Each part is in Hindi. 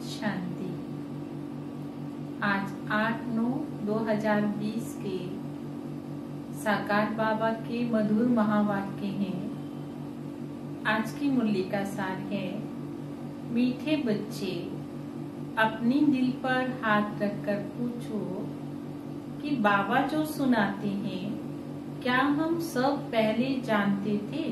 शांति। आज 8/9/2020 के साकार बाबा के मधुर महावाक्य हैं। आज की मुरली का सार है, मीठे बच्चे अपनी दिल पर हाथ रखकर पूछो कि बाबा जो सुनाते हैं क्या हम सब पहले जानते थे।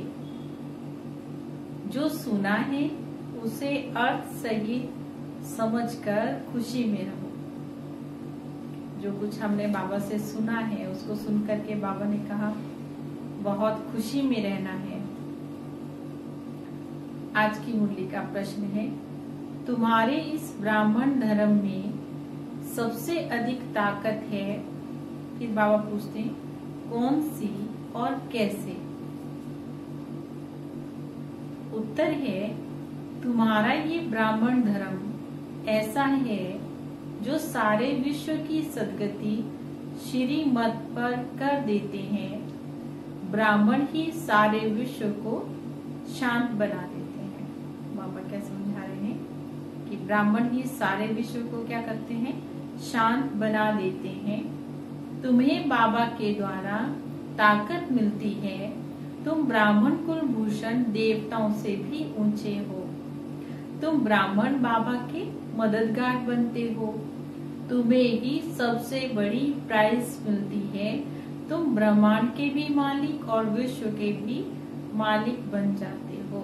जो सुना है उसे अर्थ सहित समझकर खुशी में रहो। जो कुछ हमने बाबा से सुना है उसको सुनकर के बाबा ने कहा बहुत खुशी में रहना है। आज की मुरली का प्रश्न है, तुम्हारे इस ब्राह्मण धर्म में सबसे अधिक ताकत है। फिर बाबा पूछते हैं कौन सी और कैसे। उत्तर है, तुम्हारा ये ब्राह्मण धर्म ऐसा है जो सारे विश्व की सद्गति श्री मत पर कर देते हैं। ब्राह्मण ही सारे विश्व को शांत बना देते हैं। बाबा क्या समझा रहे हैं कि ब्राह्मण ही सारे विश्व को क्या करते हैं, शांत बना देते हैं। तुम्हें बाबा के द्वारा ताकत मिलती है। तुम ब्राह्मण कुलभूषण देवताओं से भी ऊंचे हो। तुम ब्राह्मण बाबा के मददगार बनते हो। तुम्हें ही सबसे बड़ी प्राइज मिलती है। तुम ब्रह्मांड के भी मालिक और विश्व के भी मालिक बन जाते हो।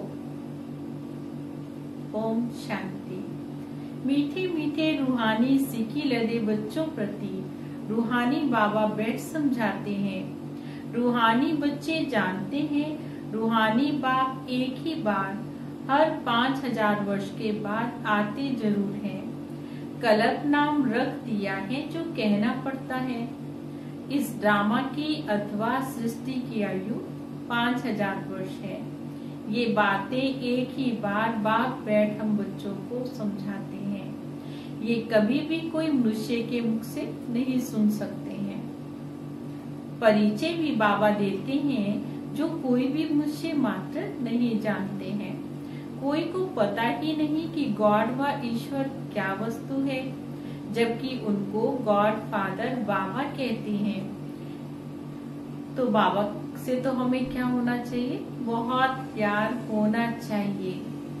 ओम शांति। मीठे मीठे रूहानी सीखी लदे बच्चों प्रति रूहानी बाबा बैठ समझाते हैं। रूहानी बच्चे जानते हैं रूहानी बाप एक ही बार हर 5000 वर्ष के बाद आते जरूर हैं। कल्प नाम रख दिया है जो कहना पड़ता है। इस ड्रामा की अथवा सृष्टि की आयु 5000 वर्ष है। ये बातें एक ही बार बाप बैठ हम बच्चों को समझाते हैं। ये कभी भी कोई मनुष्य के मुख से नहीं सुन सकते हैं। परिचय भी बाबा देते हैं जो कोई भी मनुष्य मात्र नहीं जानते हैं। कोई को पता ही नहीं कि गॉड व ईश्वर क्या वस्तु है, जबकि उनको गॉड फादर बाबा कहते हैं। तो बाबा से तो हमें क्या होना चाहिए, बहुत प्यार होना चाहिए।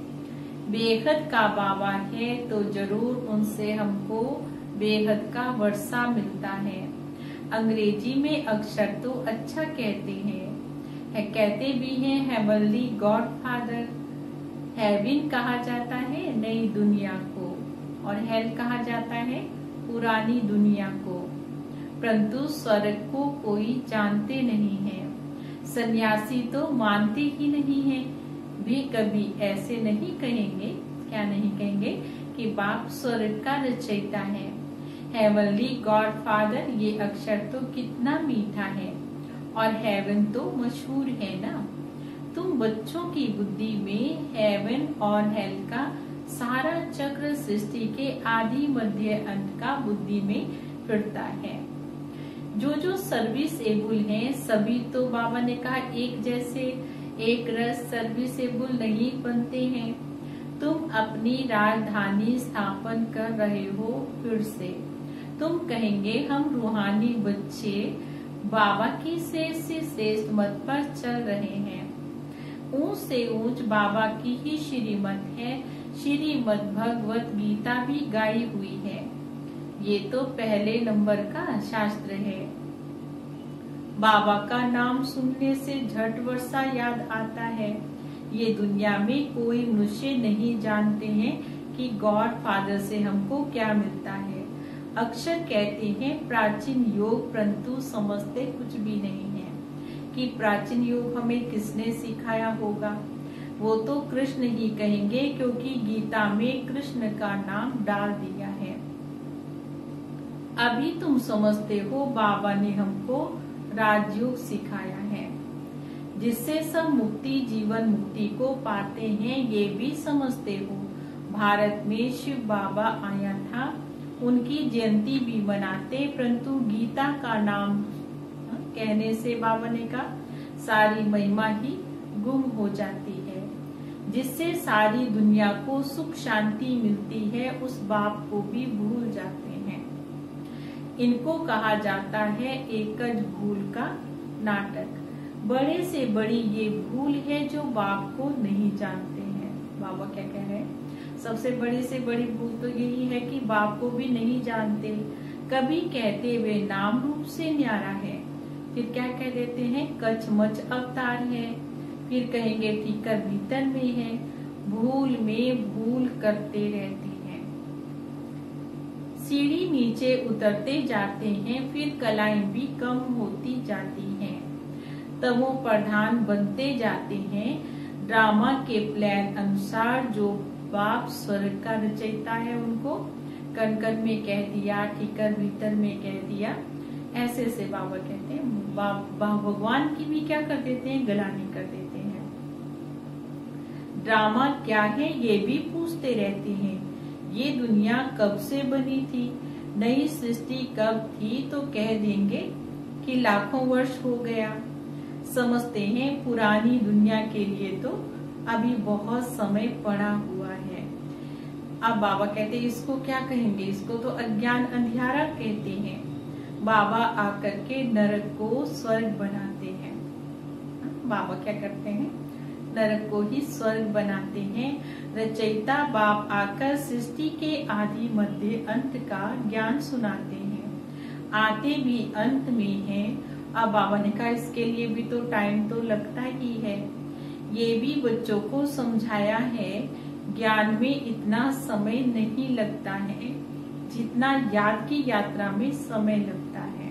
बेहद का बाबा है तो जरूर उनसे हमको बेहद का वर्षा मिलता है। अंग्रेजी में अक्षर तो अच्छा कहते हैं, कहते भी हैं हेवनली गॉड फादर। हेवन कहा जाता है नई दुनिया को और हेल कहा जाता है पुरानी दुनिया को, परंतु स्वर्ग को कोई जानते नहीं है। सन्यासी तो मानते ही नहीं है, भी कभी ऐसे नहीं कहेंगे, क्या नहीं कहेंगे कि बाप स्वर्ग का रचयिता है। हेवनली गॉड फादर ये अक्षर तो कितना मीठा है और हेवन तो मशहूर है ना। तुम बच्चों की बुद्धि में हेवन और हेल का सारा चक्र सृष्टि के आदि मध्य अंत का बुद्धि में फिरता है। जो सर्विसेबल हैं सभी तो बाबा ने कहा एक जैसे एक रस सर्विसेबल नहीं बनते हैं। तुम अपनी राजधानी स्थापन कर रहे हो फिर से। तुम कहेंगे हम रूहानी बच्चे बाबा की शेष से श्रेष्ठ मत पर चल रहे हैं। ऊंच से ऊंच बाबा की ही श्रीमत है। श्रीमद भगवत गीता भी गाई हुई है। ये तो पहले नंबर का शास्त्र है। बाबा का नाम सुनने से झट वर्षा याद आता है। ये दुनिया में कोई मनुष्य नहीं जानते हैं कि गॉड फादर से हमको क्या मिलता है। अक्षर कहते हैं प्राचीन योग, परंतु समझते कुछ भी नहीं है कि प्राचीन योग हमें किसने सिखाया होगा। वो तो कृष्ण ही कहेंगे क्योंकि गीता में कृष्ण का नाम डाल दिया है। अभी तुम समझते हो बाबा ने हमको राजयोग सिखाया है जिससे सब मुक्ति जीवन मुक्ति को पाते हैं। ये भी समझते हो भारत में शिव बाबा आया था, उनकी जयंती भी मनाते, परंतु गीता का नाम कहने से बाबा ने कहा सारी महिमा ही गुम हो जाती है। जिससे सारी दुनिया को सुख शांति मिलती है, उस बाप को भी भूल जाते हैं। इनको कहा जाता है एकज भूल का नाटक। बड़े से बड़ी ये भूल है जो बाप को नहीं जानते हैं। बाबा क्या कह रहे हैं? सबसे बड़ी से बड़ी भूल तो यही है कि बाप को भी नहीं जानते। कभी कहते वे नाम रूप से न्यारा है, फिर क्या कह देते हैं? कच मच अवतार है, फिर कहेंगे ठीकर भीतर में है, भूल में भूल करते रहते हैं। सीढ़ी नीचे उतरते जाते हैं, फिर कलाएं भी कम होती जाती हैं, तमो प्रधान बनते जाते हैं। ड्रामा के प्लान अनुसार जो बाप स्वर्ग का रचयिता है, उनको कण कण में कह दिया, ठीकर भीतर में कह दिया, ऐसे से बाबा कहते हैं। भगवान की भी क्या कर देते हैं? गलानी कर देते हैं। ड्रामा क्या है ये भी पूछते रहते हैं। ये दुनिया कब से बनी थी, नई सृष्टि कब थी, तो कह देंगे कि लाखों वर्ष हो गया। समझते हैं पुरानी दुनिया के लिए तो अभी बहुत समय पड़ा हुआ है। अब बाबा कहते हैं इसको क्या कहेंगे? इसको तो अज्ञान अंधियारा कहते हैं। बाबा आकर के नरक को स्वर्ग बनाते हैं। बाबा क्या करते हैं? नरक को ही स्वर्ग बनाते हैं। रचयिता बाप आकर सृष्टि के आदि मध्य अंत का ज्ञान सुनाते हैं। आते भी अंत में हैं। अब बाबा ने कहा इसके लिए भी तो टाइम तो लगता ही है। ये भी बच्चों को समझाया है, ज्ञान में इतना समय नहीं लगता है जितना याद की यात्रा में समय लगता है।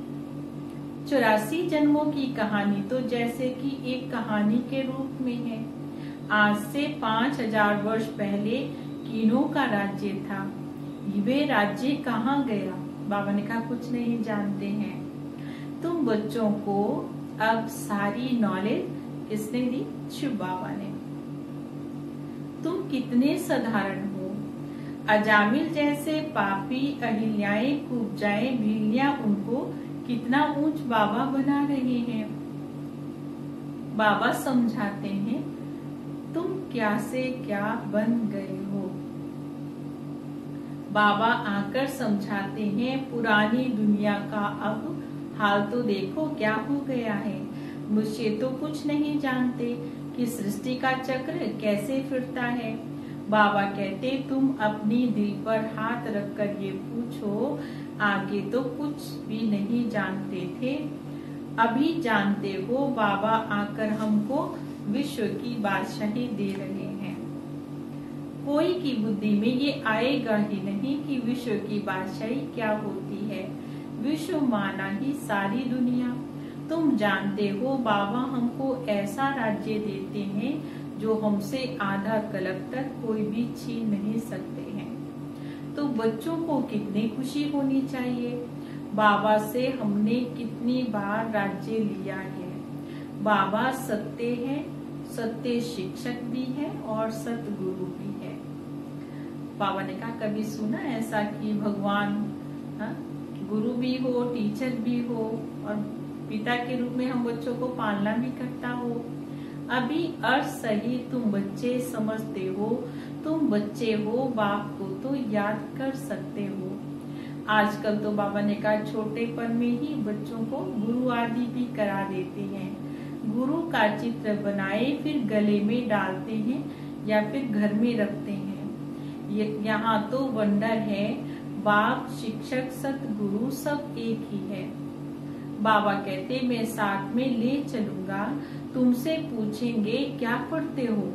84 जन्मों की कहानी तो जैसे कि एक कहानी के रूप में है। आज से 5000 वर्ष पहले कीनों का राज्य था। वे राज्य कहाँ गया? बाबा ने कहा कुछ नहीं जानते हैं। तुम बच्चों को अब सारी नॉलेज किसने दी? शिव बाबा ने। तुम कितने साधारण हो। अजामिल जैसे पापी अहिल्याएं, कुब्जाएं, भीलियां उनको कितना ऊंच बाबा बना रहे हैं। बाबा समझाते हैं तुम क्या से क्या बन गए हो। बाबा आकर समझाते हैं पुरानी दुनिया का अब हाल तो देखो क्या हो गया है। मुझसे तो कुछ नहीं जानते कि सृष्टि का चक्र कैसे फिरता है। बाबा कहते तुम अपनी दिल पर हाथ रखकर ये पूछो, आगे तो कुछ भी नहीं जानते थे, अभी जानते हो। बाबा आकर हमको विश्व की बादशाही दे रहे हैं। कोई की बुद्धि में ये आएगा ही नहीं कि विश्व की बादशाही क्या होती है। विश्व माना ही सारी दुनिया। तुम जानते हो बाबा हमको ऐसा राज्य देते हैं जो हमसे आधा कलप तक कोई भी छीन नहीं सकते हैं। तो बच्चों को कितनी खुशी होनी चाहिए। बाबा से हमने कितनी बार राज्य लिया है। बाबा सत्य है, सत्य शिक्षक भी है और सतगुरु भी है। बाबा ने कहा कभी सुना ऐसा कि भगवान गुरु भी हो, टीचर भी हो और पिता के रूप में हम बच्चों को पालना भी करता हो। अभी अर्थ सही तुम बच्चे समझते हो। तुम बच्चे हो, बाप को तो याद कर सकते हो। आजकल तो बाबा ने कहा छोटेपन में ही बच्चों को गुरु आदि भी करा देते हैं। गुरु का चित्र बनाए फिर गले में डालते हैं या फिर घर में रखते हैं। यहाँ तो वंडर है, बाप शिक्षक सतगुरु सब एक ही है। बाबा कहते मैं साथ में ले चलूंगा, तुमसे पूछेंगे क्या पढ़ते हो।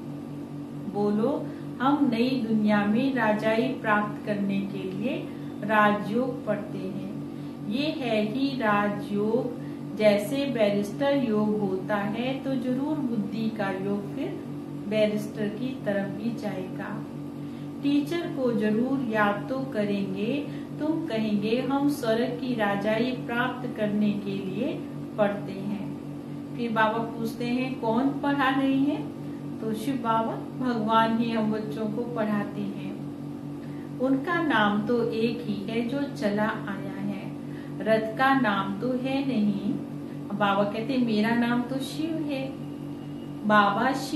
बोलो हम नई दुनिया में राजाई प्राप्त करने के लिए राजयोग पढ़ते हैं। ये है ही राजयोग। जैसे बैरिस्टर योग होता है तो जरूर बुद्धि का योग फिर बैरिस्टर की तरफ भी जाएगा। टीचर को जरूर याद तो करेंगे। तुम कहेंगे हम स्वर्ग की राजाई प्राप्त करने के लिए पढ़ते हैं। फिर बाबा पूछते हैं कौन पढ़ा रहे हैं? तो शिव बाबा भगवान ही हम बच्चों को पढ़ाते हैं। उनका नाम तो एक ही है जो चला आया है, रथ का नाम तो है नहीं। बाबा कहते मेरा नाम तो शिव है। बाबा शिव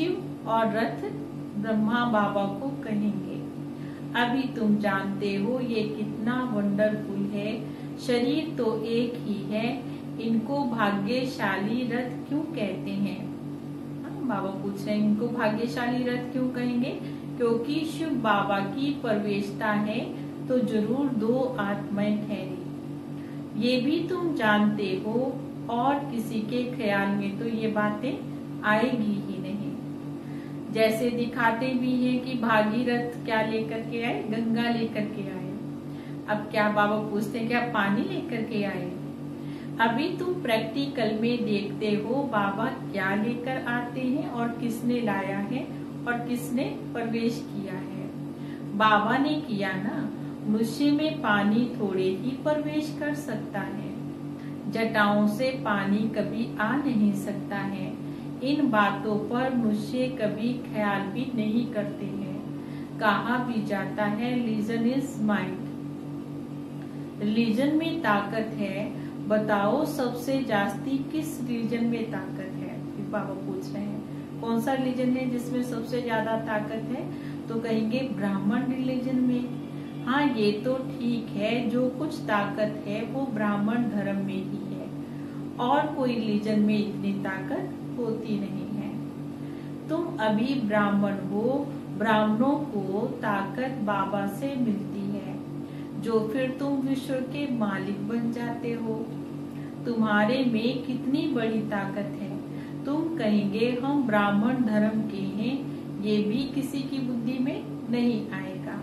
और रथ ब्रह्मा बाबा को कहेंगे। अभी तुम जानते हो ये कितना वंडरफुल है। शरीर तो एक ही है, इनको भाग्यशाली रथ क्यों कहते हैं? बाबा पूछ रहे हैं इनको भाग्यशाली रथ क्यों कहेंगे? क्योंकि शिव बाबा की प्रवेशता है तो जरूर दो आत्माएं ठहरी। ये भी तुम जानते हो और किसी के ख्याल में तो ये बातें आएगी ही नहीं। जैसे दिखाते भी हैं कि भागीरथ क्या लेकर के आए? गंगा लेकर के आए। अब क्या बाबा पूछते हैं क्या पानी लेकर के आए? अभी तुम प्रैक्टिकल में देखते हो बाबा क्या लेकर आते हैं और किसने लाया है और किसने प्रवेश किया है। बाबा ने किया ना। मनुष्य में पानी थोड़े ही प्रवेश कर सकता है, जटाओं से पानी कभी आ नहीं सकता है। इन बातों पर मनुष्य कभी ख्याल भी नहीं करते हैं। कहा भी जाता है रिलीजन इज माइंड। रिलीजन में ताकत है, बताओ सबसे जास्ती किस रिलीजन में ताकत है? फिर बाबा पूछ रहे हैं कौन सा रिलीजन है जिसमें सबसे ज्यादा ताकत है? तो कहेंगे ब्राह्मण रिलीजन में। हाँ ये तो ठीक है, जो कुछ ताकत है वो ब्राह्मण धर्म में ही है, और कोई रिलीजन में इतनी ताकत होती नहीं है। तुम अभी ब्राह्मण हो, ब्राह्मणों को ताकत बाबा से मिलती है, जो फिर तुम विश्व के मालिक बन जाते हो। तुम्हारे में कितनी बड़ी ताकत है। तुम कहेंगे हम ब्राह्मण धर्म के हैं, ये भी किसी की बुद्धि में नहीं आएगा।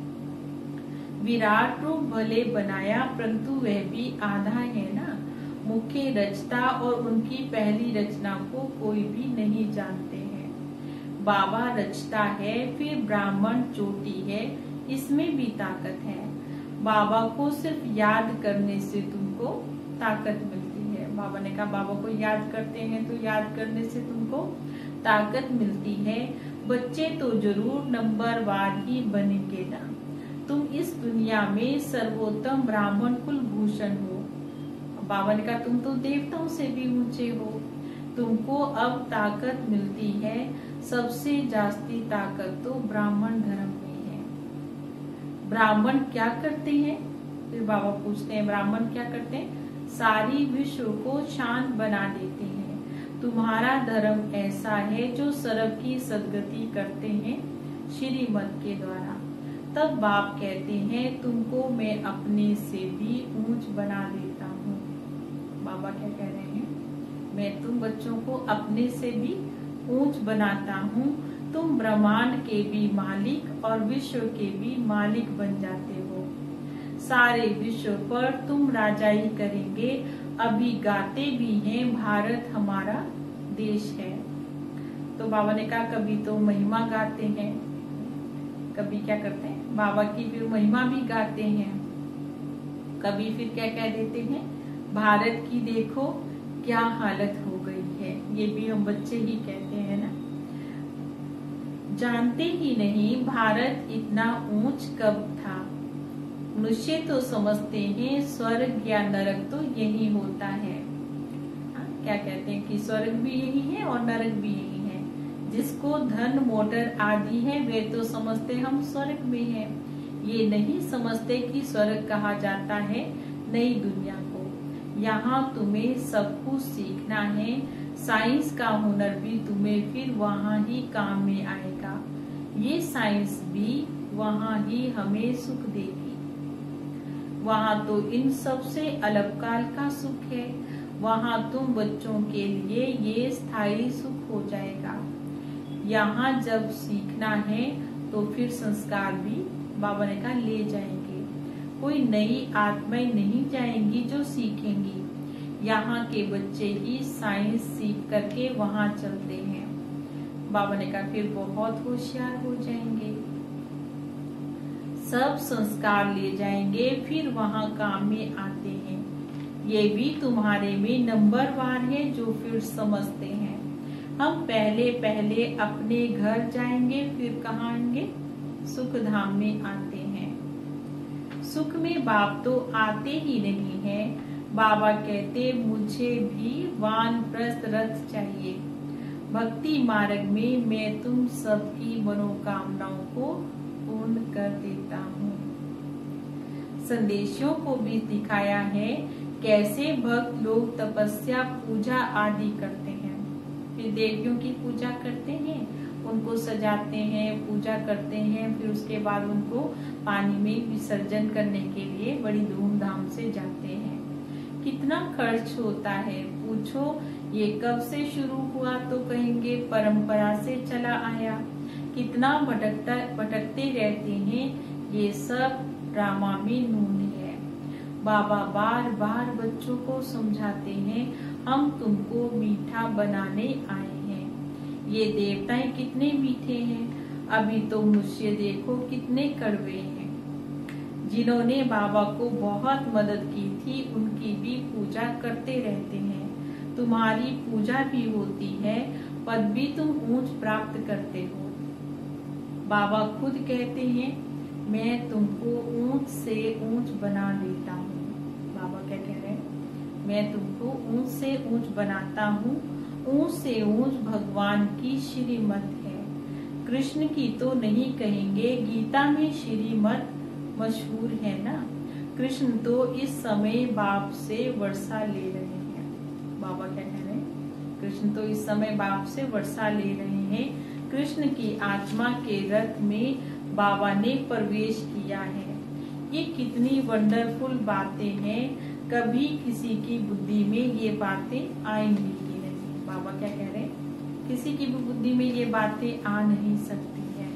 विराट रूप भले बनाया परंतु वह भी आधा है ना। मुख्य रचता और उनकी पहली रचना को कोई भी नहीं जानते हैं। बाबा रचता है, फिर ब्राह्मण चोटी है, इसमें भी ताकत है। बाबा को सिर्फ याद करने से तुमको ताकत मिलती है। बाबा ने कहा बाबा को याद करते हैं तो याद करने से तुमको ताकत मिलती है। बच्चे तो जरूर नंबरवार ही बनेंगे ना। तुम इस दुनिया में सर्वोत्तम ब्राह्मण कुल भूषण हो। बाबा ने कहा तुम तो देवताओं से भी ऊंचे हो। तुमको अब ताकत मिलती है, सबसे जास्ती ताकत तो ब्राह्मण धर्म में है। ब्राह्मण क्या करते हैं? फिर बाबा पूछते हैं ब्राह्मण क्या करते हैं? सारी विश्व को शांत बना देते हैं। तुम्हारा धर्म ऐसा है जो सर्व की सद्गति करते हैं श्रीमत के द्वारा। तब बाप कहते हैं तुमको मैं अपने से भी ऊंच बना देता हूँ। बाबा क्या कह रहे हैं? मैं तुम बच्चों को अपने से भी ऊंच बनाता हूँ। तुम ब्रह्मांड के भी मालिक और विश्व के भी मालिक बन जाते हो। सारे विश्व पर तुम राजाई करेंगे। अभी गाते भी हैं भारत हमारा देश है। तो बाबा ने कहा कभी तो महिमा गाते हैं, कभी क्या करते हैं बाबा की फिर महिमा भी गाते हैं, कभी फिर क्या कह देते हैं भारत की देखो क्या हालत हो गई है। ये भी हम बच्चे ही कहते हैं ना। जानते ही नहीं भारत इतना ऊंच कब था। मनुष्य तो समझते हैं स्वर्ग या नरक तो यही होता है। क्या कहते हैं कि स्वर्ग भी यही है और नरक भी यही है। जिसको धन मोटर आदि है वे तो समझते हम स्वर्ग में हैं। ये नहीं समझते कि स्वर्ग कहा जाता है नई दुनिया को। यहाँ तुम्हें सब कुछ सीखना है। साइंस का हुनर भी तुम्हें फिर वहाँ ही काम में आएगा। ये साइंस भी वहाँ ही हमें सुख देगी। वहाँ तो इन सब से अलपकाल का सुख है। वहाँ तुम बच्चों के लिए ये स्थायी सुख हो जाएगा। यहाँ जब सीखना है तो फिर संस्कार भी बाबा ने कहा ले जाएंगे। कोई नई आत्माएं नहीं जाएंगी जो सीखेंगी। यहाँ के बच्चे ही साइंस सीख करके वहाँ चलते हैं। बाबा ने कहा फिर बहुत होशियार हो जाएंगे। सब संस्कार ले जाएंगे फिर वहाँ काम में आते हैं। ये भी तुम्हारे में नंबरवार है जो फिर समझते हैं। हम पहले पहले अपने घर जाएंगे फिर कहाँ आएंगे? सुख धाम में आते हैं। सुख में बाप तो आते ही नहीं है। बाबा कहते मुझे भी वानप्रस्थ रथ चाहिए। भक्ति मार्ग में मैं तुम सबकी मनोकामनाओं को पूर्ण कर देता हूँ। संदेशों को भी दिखाया है कैसे भक्त लोग तपस्या, पूजा आदि करते हैं। फिर देवियों की पूजा करते हैं, उनको सजाते हैं, पूजा करते हैं, फिर उसके बाद उनको पानी में विसर्जन करने के लिए बड़ी धूमधाम से जाते हैं। कितना खर्च होता है पूछो। ये कब से शुरू हुआ तो कहेंगे परंपरा से चला आया। कितना भटकते रहते हैं, ये सब ड्रामा में नून है। बाबा बार बार बच्चों को समझाते हैं, हम तुमको मीठा बनाने आए हैं। ये देवताएं कितने मीठे हैं, अभी तो मनुष्य देखो कितने कड़वे हैं। जिन्होंने बाबा को बहुत मदद की थी उनकी भी पूजा करते रहते हैं। तुम्हारी पूजा भी होती है, पद भी तुम ऊंच प्राप्त करते हो। बाबा खुद कहते हैं, मैं तुमको ऊंच से ऊंच बना देता हूँ। बाबा क्या कह रहे हैं? मैं तुमको ऊंच से ऊंच बनाता हूँ। ऊंच से ऊंच भगवान की श्रीमत है, कृष्ण की तो नहीं कहेंगे। गीता में श्रीमत मशहूर है ना। कृष्ण तो इस समय बाप से वर्षा ले रहे हैं। बाबा क्या कह रहे हैं? कृष्ण तो इस समय बाप से वर्षा ले रहे हैं। कृष्ण की आत्मा के रथ में बाबा ने प्रवेश किया है। ये कितनी वंडरफुल बातें हैं, कभी किसी की बुद्धि में ये बातें आएंगी ही नहीं। बाबा क्या कह रहे हैं? किसी की भी बुद्धि में ये बातें आ नहीं सकती हैं।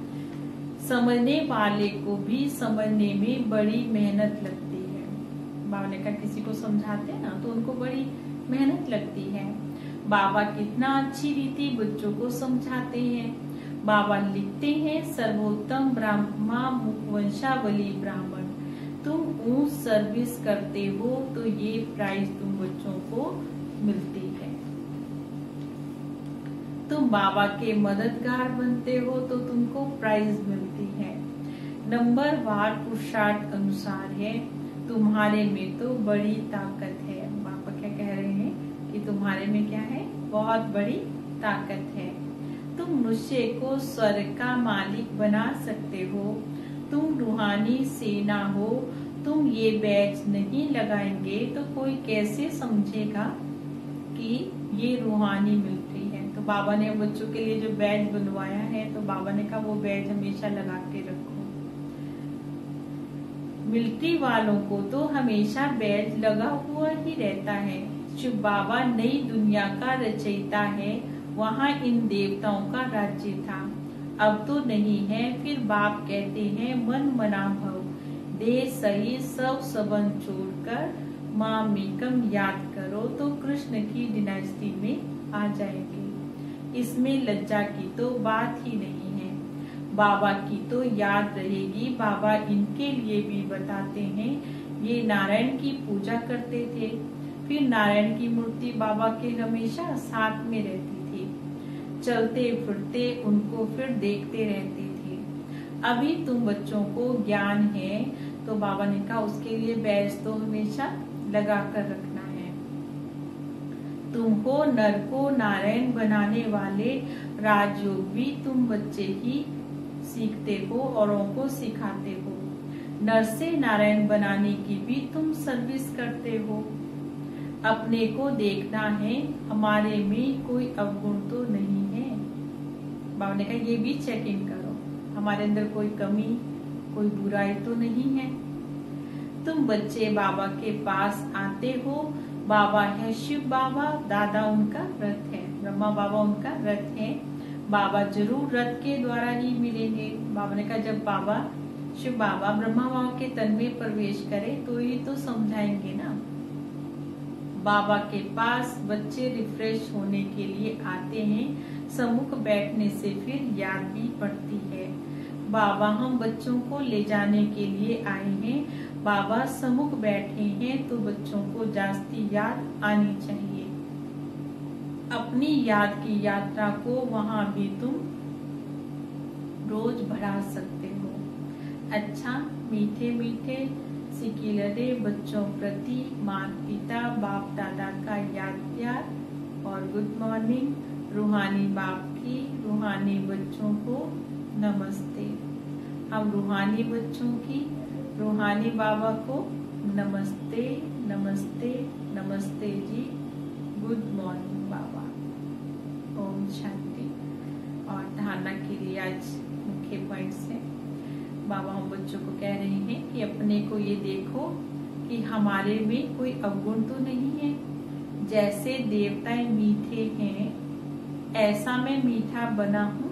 समझने वाले को भी समझने में बड़ी मेहनत लगती है। बाबा ने कहा किसी को समझाते हैं ना तो उनको बड़ी मेहनत लगती है। बाबा कितना अच्छी रीति बच्चों को समझाते हैं। बाबा लिखते हैं, सर्वोत्तम ब्रह्मा मुखवंशावली ब्राह्मण, तुम ऊंच सर्विस करते हो तो ये प्राइज तुम बच्चों को मिलती है। तुम बाबा के मददगार बनते हो तो तुमको प्राइज मिलती है। नंबर वार पुरुषार्थ अनुसार है। तुम्हारे में तो बड़ी ताकत है। बाबा क्या कह रहे हैं कि तुम्हारे में क्या है? बहुत बड़ी ताकत है। तुम मनुष्य को स्वर्ग का मालिक बना सकते हो। तुम रूहानी सेना हो। तुम ये बैच नहीं लगाएंगे तो कोई कैसे समझेगा कि ये रूहानी मिलिट्री है। तो बाबा ने बच्चों के लिए जो बैच बनवाया है तो बाबा ने कहा वो बैच हमेशा लगा के रखो। मिलिट्री वालों को तो हमेशा बैच लगा हुआ ही रहता है। शिव बाबा नई दुनिया का रचयिता है। वहाँ इन देवताओं का राज्य था, अब तो नहीं है। फिर बाप कहते हैं मन मना भव, देह सही सब संबंध छोड़कर माँ मेकम याद करो तो कृष्ण की डिनास्टी में आ जाएंगे। इसमें लज्जा की तो बात ही नहीं है। बाबा की तो याद रहेगी। बाबा इनके लिए भी बताते हैं, ये नारायण की पूजा करते थे। फिर नारायण की मूर्ति बाबा के हमेशा साथ में रहती थी। चलते फिरते उनको फिर देखते रहते थे। अभी तुम बच्चों को ज्ञान है तो बाबा ने कहा उसके लिए बैच तो हमेशा लगा कर रखना है। तुम हो नर को नारायण बनाने वाले। राजयोग भी तुम बच्चे ही सीखते हो, औरों को सिखाते हो। नर से नारायण बनाने की भी तुम सर्विस करते हो। अपने को देखना है, हमारे में कोई अवगुण तो नहीं है। बाबा ने कहा ये भी चेक इन करो, हमारे अंदर कोई कमी, कोई बुराई तो नहीं है। तुम बच्चे बाबा के पास आते हो। बाबा है शिव बाबा, दादा उनका रथ है, ब्रह्मा बाबा उनका रथ है। बाबा जरूर रथ के द्वारा ही मिलेंगे। बाबा ने कहा जब बाबा शिव बाबा ब्रह्मा बाबा के तन में प्रवेश करे तो ये तो समझाएंगे ना। बाबा के पास बच्चे रिफ्रेश होने के लिए आते हैं। सम्मुख बैठने से फिर याद भी पड़ती है। बाबा हम बच्चों को ले जाने के लिए आए हैं। बाबा सम्मुख बैठे हैं तो बच्चों को जास्ती याद आनी चाहिए। अपनी याद की यात्रा को वहाँ भी तुम रोज बढ़ा सकते हो। अच्छा, मीठे मीठे सिकिलरे बच्चों प्रति माता पिता बाप दादा का याद प्यार और गुड मॉर्निंग। रूहानी बाप की रूहानी बच्चों को नमस्ते। हम रूहानी बच्चों की रूहानी बाबा को नमस्ते नमस्ते नमस्ते जी। गुड मॉर्निंग बाबा। ओम शांति। और धारणा के लिए आज मुख्य पॉइंट्स है। बाबा हम बच्चों को कह रहे हैं कि अपने को ये देखो कि हमारे में कोई अवगुण तो नहीं है। जैसे देवताएं मीठे हैं ऐसा मैं मीठा बना हूँ।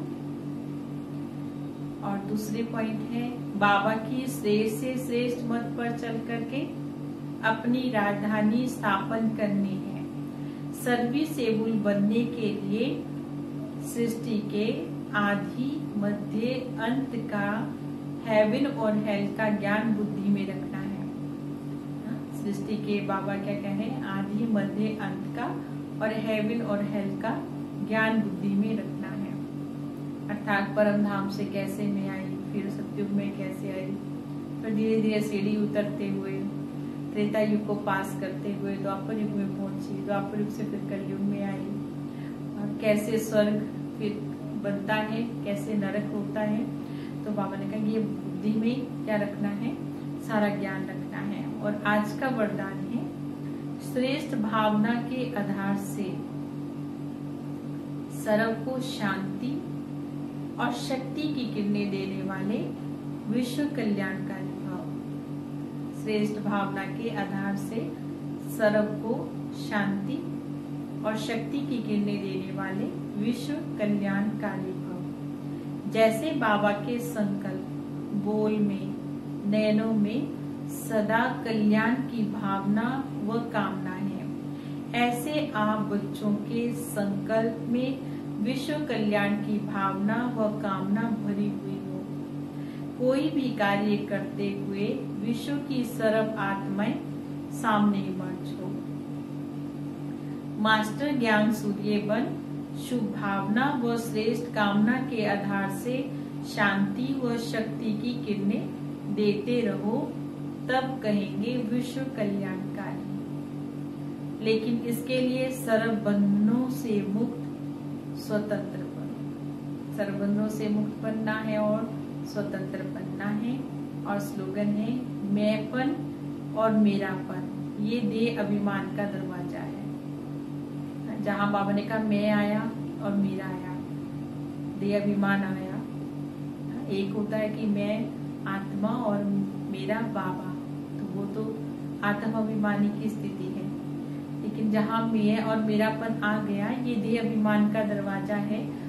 और दूसरे पॉइंट है बाबा की श्रेष्ठ से श्रेष्ठ मत पर चल करके अपनी राजधानी स्थापन करनी है। सर्विसेबल बनने के लिए सृष्टि के आदि मध्य अंत का हेवन और हेल का ज्ञान बुद्धि में रखना है। सृष्टि के बाबा क्या कह रहे हैं? आदि मध्य अंत का और हेवन और हेल का ज्ञान बुद्धि में रखना है। अर्थात परम धाम से कैसे मैं आई, फिर सतयुग में कैसे आई, फिर धीरे धीरे सीढ़ी उतरते हुए त्रेता युग को पास करते हुए द्वापर युग में पहुंची, द्वापर युग से फिर कलयुग में आई, और कैसे स्वर्ग फिर बनता है, कैसे नरक होता है। तो बाबा ने कहा ये बुद्धि में क्या रखना है? सारा ज्ञान रखना है। और आज का वरदान है श्रेष्ठ भावना के आधार से सर्व को शांति और शक्ति की किरणें देने वाले विश्व कल्याणकारी भाव। श्रेष्ठ भावना के आधार से सर्व को शांति और शक्ति की किरणें देने वाले विश्व कल्याणकारी भाव। जैसे बाबा के संकल्प बोल में नयनों में सदा कल्याण की भावना व कामना है, ऐसे आप बच्चों के संकल्प में विश्व कल्याण की भावना व कामना भरी हुई हो। कोई भी कार्य करते हुए विश्व की सर्व आत्माएं सामने इमर्ज हो। मास्टर ज्ञान सूर्य बन शुभ भावना व श्रेष्ठ कामना के आधार से शांति व शक्ति की किरणें देते रहो, तब कहेंगे विश्व कल्याणकारी। लेकिन इसके लिए सर्व बंधनों से मुक्त स्वतंत्र बनो। सर्व बंधनों से मुक्त बनना है और स्वतंत्र बनना है। और स्लोगन है मैंपन और मेरापन ये देह अभिमान का दरवाजा है। जहां बाबा ने कहा मैं आया और मेरा आया, देह अभिमान आया। एक होता है कि मैं आत्मा और मेरा बाबा, तो वो तो आत्म अभिमानी की स्थिति है। लेकिन जहां मैं और मेरापन आ गया, ये देह अभिमान का दरवाजा है।